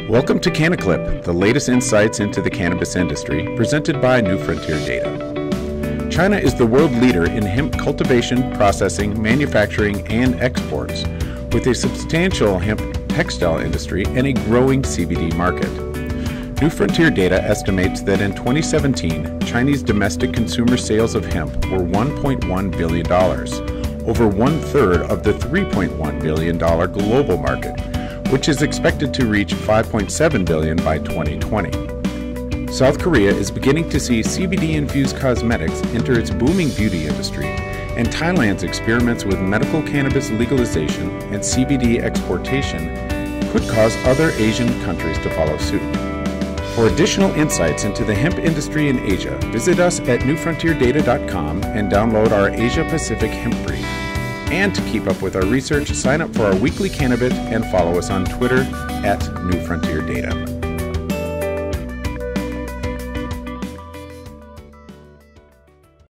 Welcome to CannaClip, the latest insights into the cannabis industry, presented by New Frontier Data. China is the world leader in hemp cultivation, processing, manufacturing, and exports, with a substantial hemp textile industry and a growing CBD market. New Frontier Data estimates that in 2017, Chinese domestic consumer sales of hemp were $1.1 billion, over one-third of the $3.1 billion global market, which is expected to reach $5.7 billion by 2020. South Korea is beginning to see CBD-infused cosmetics enter its booming beauty industry, and Thailand's experiments with medical cannabis legalization and CBD exportation could cause other Asian countries to follow suit. For additional insights into the hemp industry in Asia, visit us at newfrontierdata.com and download our Asia Pacific Hemp Brief. And to keep up with our research, sign up for our weekly CannaBit and follow us on Twitter at New Frontier Data.